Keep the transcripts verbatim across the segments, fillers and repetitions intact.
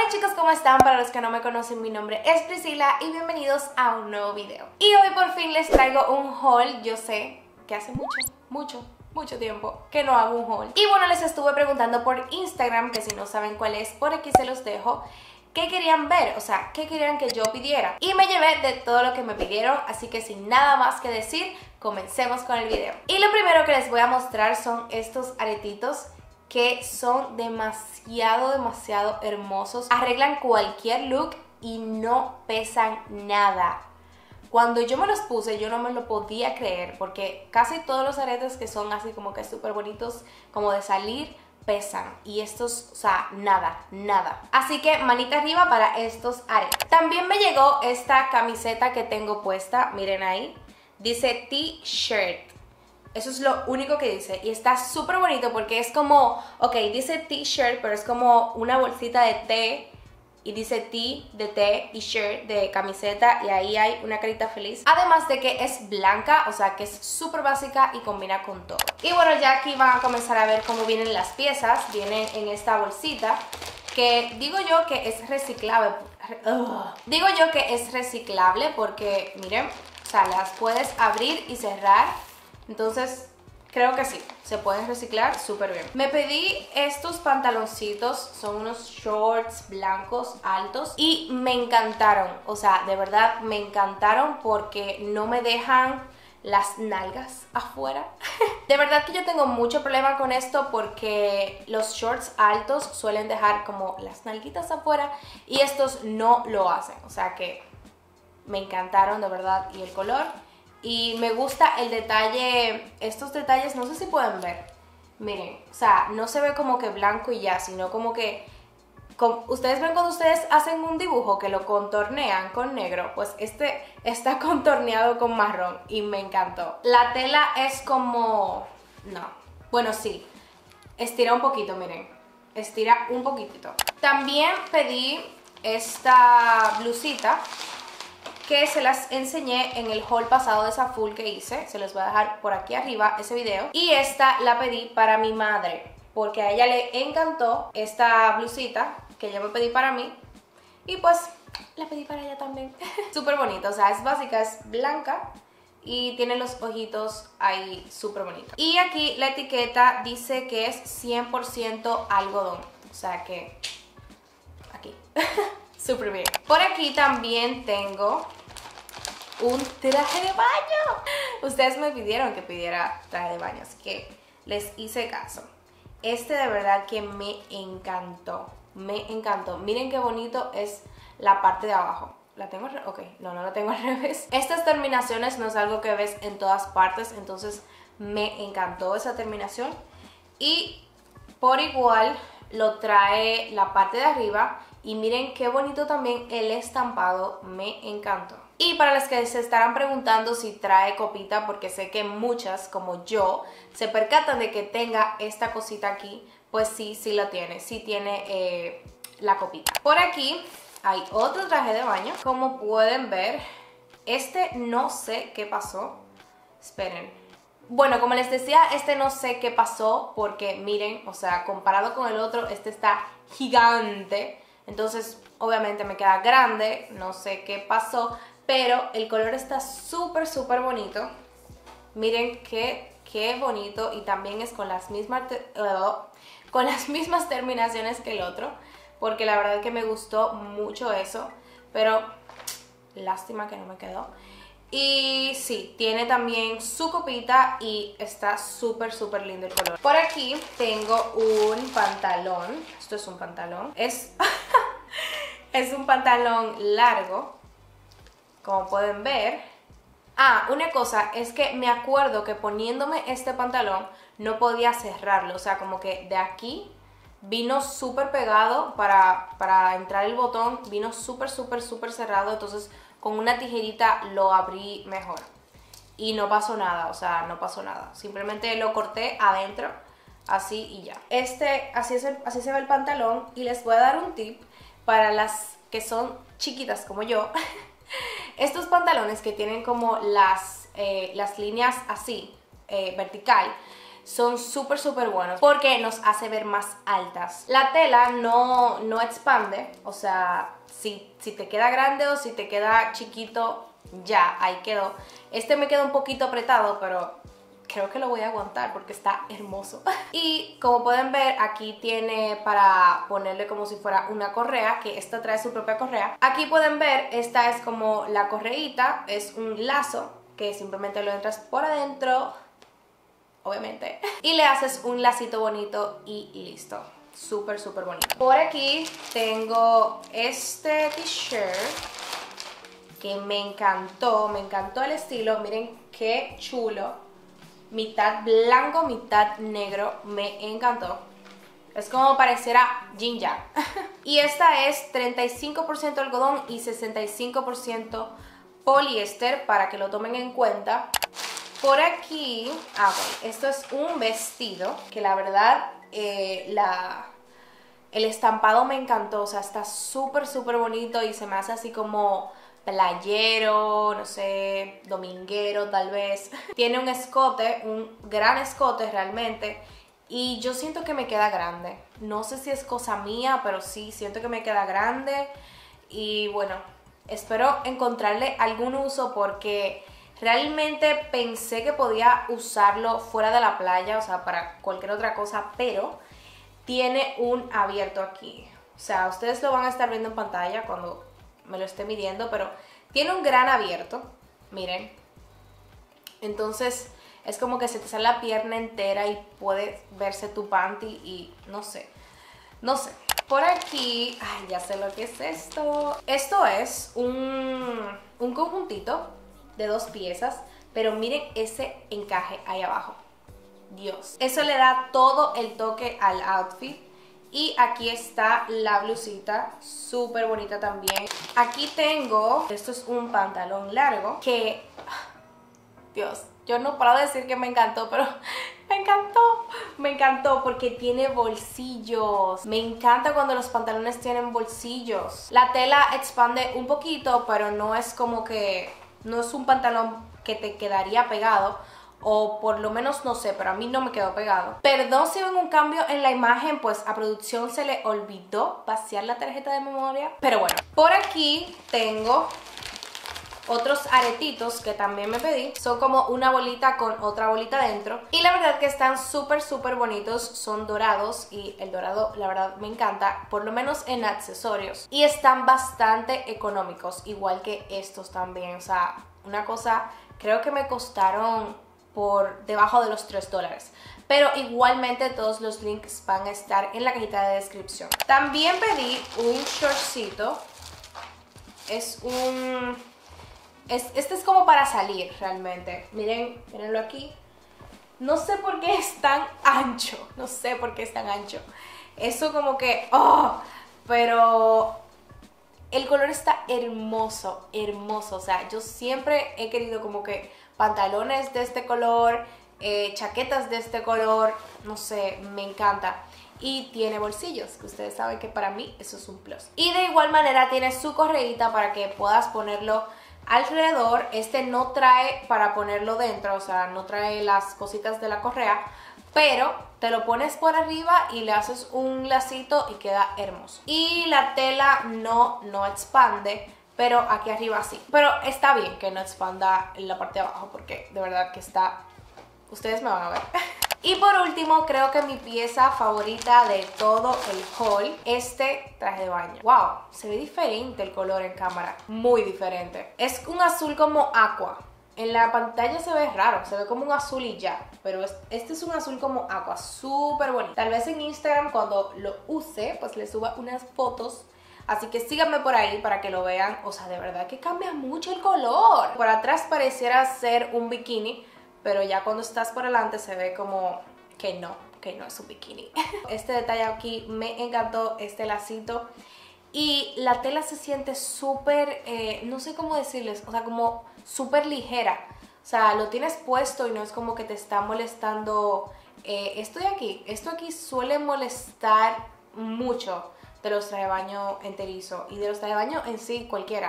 Hola chicos, ¿cómo están? Para los que no me conocen, mi nombre es Priscila y bienvenidos a un nuevo video. Y hoy por fin les traigo un haul. Yo sé que hace mucho, mucho, mucho tiempo que no hago un haul. Y bueno, les estuve preguntando por Instagram, que si no saben cuál es, por aquí se los dejo, qué querían ver, o sea, qué querían que yo pidiera. Y me llevé de todo lo que me pidieron, así que sin nada más que decir, comencemos con el video. Y lo primero que les voy a mostrar son estos aretitos que son demasiado, demasiado hermosos. Arreglan cualquier look y no pesan nada. Cuando yo me los puse, yo no me lo podía creer, porque casi todos los aretes que son así como que súper bonitos, como de salir, pesan. Y estos, o sea, nada, nada. Así que manita arriba para estos aretes. También me llegó esta camiseta que tengo puesta, miren ahí. Dice T-shirt. Eso es lo único que dice y está súper bonito porque es como, ok, dice T-shirt, pero es como una bolsita de té y dice T de té y shirt de camiseta y ahí hay una carita feliz. Además de que es blanca, o sea que es súper básica y combina con todo. Y bueno, ya aquí van a comenzar a ver cómo vienen las piezas. Vienen en esta bolsita que digo yo que es reciclable. Ugh. Digo yo que es reciclable porque, miren, o sea, las puedes abrir y cerrar. Entonces, creo que sí, se pueden reciclar súper bien. Me pedí estos pantaloncitos, son unos shorts blancos altos y me encantaron. O sea, de verdad me encantaron porque no me dejan las nalgas afuera. De verdad que yo tengo mucho problema con esto porque los shorts altos suelen dejar como las nalguitas afuera y estos no lo hacen. O sea que me encantaron de verdad y el color. Y me gusta el detalle, estos detalles, no sé si pueden ver, miren, o sea, no se ve como que blanco y ya, sino como que, con, ustedes ven cuando ustedes hacen un dibujo que lo contornean con negro, pues este está contorneado con marrón y me encantó. La tela es como, no, bueno sí, estira un poquito, miren, estira un poquitito. También pedí esta blusita, que se las enseñé en el haul pasado de Zaful que hice. Se los voy a dejar por aquí arriba ese video. Y esta la pedí para mi madre, porque a ella le encantó esta blusita que yo me pedí para mí. Y pues la pedí para ella también. Súper bonita, o sea, es básica, es blanca y tiene los ojitos ahí súper bonitos. Y aquí la etiqueta dice que es cien por ciento algodón, o sea que aquí súper bien. Por aquí también tengo un traje de baño. Ustedes me pidieron que pidiera traje de baño, así que les hice caso. Este de verdad que me encantó. Me encantó. Miren qué bonito es la parte de abajo. ¿La tengo al revés? Ok, no, no la tengo al revés. Estas terminaciones no es algo que ves en todas partes, entonces me encantó esa terminación. Y por igual lo trae la parte de arriba. Y miren qué bonito también el estampado, me encantó. Y para las que se estarán preguntando si trae copita, porque sé que muchas, como yo, se percatan de que tenga esta cosita aquí, pues sí, sí lo tiene, sí tiene eh, la copita. Por aquí hay otro traje de baño, como pueden ver. Este no sé qué pasó, esperen. Bueno, como les decía, este no sé qué pasó, porque miren, o sea, comparado con el otro, este está gigante. Entonces, obviamente me queda grande, no sé qué pasó, pero el color está súper, súper bonito. Miren qué, qué bonito y también es con las mismas, uh, con las mismas terminaciones que el otro, porque la verdad que me gustó mucho eso, pero lástima que no me quedó. Y sí, tiene también su copita y está súper, súper lindo el color. Por aquí tengo un pantalón. Esto es un pantalón. Es, es un pantalón largo, como pueden ver. Ah, una cosa, es que me acuerdo que poniéndome este pantalón no podía cerrarlo. O sea, como que de aquí vino súper pegado para, para entrar el botón. Vino súper, súper, súper cerrado. Entonces con una tijerita lo abrí mejor y no pasó nada, o sea, no pasó nada. Simplemente lo corté adentro, así y ya. Este, así, es el, así se ve el pantalón y les voy a dar un tip para las que son chiquitas como yo. Estos pantalones que tienen como las, eh, las líneas así, eh, vertical, son súper súper buenos porque nos hace ver más altas. La tela no, no expande, o sea, si, si te queda grande o si te queda chiquito, ya, ahí quedó. Este me queda un poquito apretado, pero creo que lo voy a aguantar porque está hermoso. Y como pueden ver, aquí tiene para ponerle como si fuera una correa, que esta trae su propia correa. Aquí pueden ver, esta es como la correíta, es un lazo que simplemente lo entras por adentro, obviamente, y le haces un lacito bonito y listo. Súper, súper bonito. Por aquí tengo este t-shirt que me encantó, me encantó el estilo. Miren qué chulo. Mitad blanco, mitad negro, me encantó. Es como pareciera Yin Yang. Y esta es treinta y cinco por ciento algodón y sesenta y cinco por ciento poliéster, para que lo tomen en cuenta. Por aquí, ah, bueno, esto es un vestido que la verdad, eh, la, el estampado me encantó. O sea, está súper, súper bonito y se me hace así como playero, no sé, dominguero tal vez. Tiene un escote, un gran escote realmente, y yo siento que me queda grande. No sé si es cosa mía, pero sí, siento que me queda grande. Y bueno, espero encontrarle algún uso porque realmente pensé que podía usarlo fuera de la playa, o sea, para cualquier otra cosa, pero tiene un abierto aquí. O sea, ustedes lo van a estar viendo en pantalla cuando me lo esté midiendo, pero tiene un gran abierto, miren. Entonces es como que se te sale la pierna entera y puede verse tu panty y no sé, no sé. Por aquí, ay, ya sé lo que es esto. Esto es un, un conjuntito de dos piezas, pero miren ese encaje ahí abajo. Dios, eso le da todo el toque al outfit. Y aquí está la blusita, súper bonita también. Aquí tengo, esto es un pantalón largo que, Dios, yo no puedo decir que me encantó, pero me encantó. Me encantó porque tiene bolsillos. Me encanta cuando los pantalones tienen bolsillos. La tela expande un poquito, pero no es como que, no es un pantalón que te quedaría pegado. O por lo menos no sé, pero a mí no me quedó pegado. Perdón si ven un cambio en la imagen, pues a producción se le olvidó vaciar la tarjeta de memoria. Pero bueno, por aquí tengo otros aretitos que también me pedí. Son como una bolita con otra bolita dentro. Y la verdad que están súper, súper bonitos. Son dorados y el dorado la verdad me encanta, por lo menos en accesorios. Y están bastante económicos, igual que estos también. O sea, una cosa, creo que me costaron por debajo de los tres dólares. Pero igualmente todos los links van a estar en la cajita de descripción. También pedí un shortcito. Es un... Es, este es como para salir realmente. Miren, mírenlo aquí. No sé por qué es tan ancho. No sé por qué es tan ancho. Eso como que... ¡Oh! Pero el color está hermoso, hermoso. O sea, yo siempre he querido como que pantalones de este color, eh, chaquetas de este color, no sé, me encanta. Y tiene bolsillos, que ustedes saben que para mí eso es un plus. Y de igual manera tiene su correíta para que puedas ponerlo alrededor. Este no trae para ponerlo dentro, o sea, no trae las cositas de la correa, pero te lo pones por arriba y le haces un lacito y queda hermoso. Y la tela no, no expande, pero aquí arriba sí. Pero está bien que no expanda en la parte de abajo porque de verdad que está... Ustedes me van a ver. Y por último, creo que mi pieza favorita de todo el haul, este traje de baño. ¡Wow! Se ve diferente el color en cámara. Muy diferente. Es un azul como aqua. En la pantalla se ve raro, se ve como un azul y ya. Pero este es un azul como aqua, súper bonito. Tal vez en Instagram cuando lo use, pues le suba unas fotos. Así que síganme por ahí para que lo vean. O sea, de verdad que cambia mucho el color. Por atrás pareciera ser un bikini, pero ya cuando estás por delante se ve como que no, que no es un bikini. Este detalle aquí me encantó, este lacito. Y la tela se siente súper, eh, no sé cómo decirles, o sea, como súper ligera. O sea, lo tienes puesto y no es como que te está molestando eh, esto de aquí. Esto aquí suele molestar mucho de los trajes de baño enterizo y de los trajes de baño en sí cualquiera.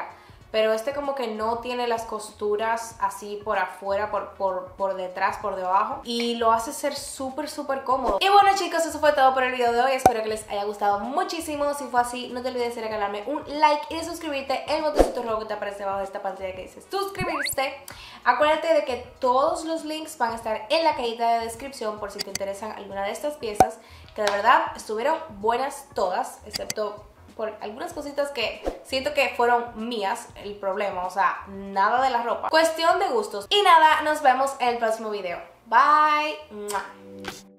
pero este como que no tiene las costuras así por afuera, por, por, por detrás, por debajo, y lo hace ser súper súper cómodo. Y bueno chicos, eso fue todo por el video de hoy, espero que les haya gustado muchísimo. Si fue así, no te olvides de regalarme un like y de suscribirte, el botoncito rojo que te aparece debajo de esta pantalla que dice suscribirse. Acuérdate de que todos los links van a estar en la cajita de descripción por si te interesan alguna de estas piezas, que de verdad estuvieron buenas todas, excepto por algunas cositas que siento que fueron mías el problema, o sea, nada de la ropa. Cuestión de gustos. Y nada, nos vemos en el próximo video. Bye.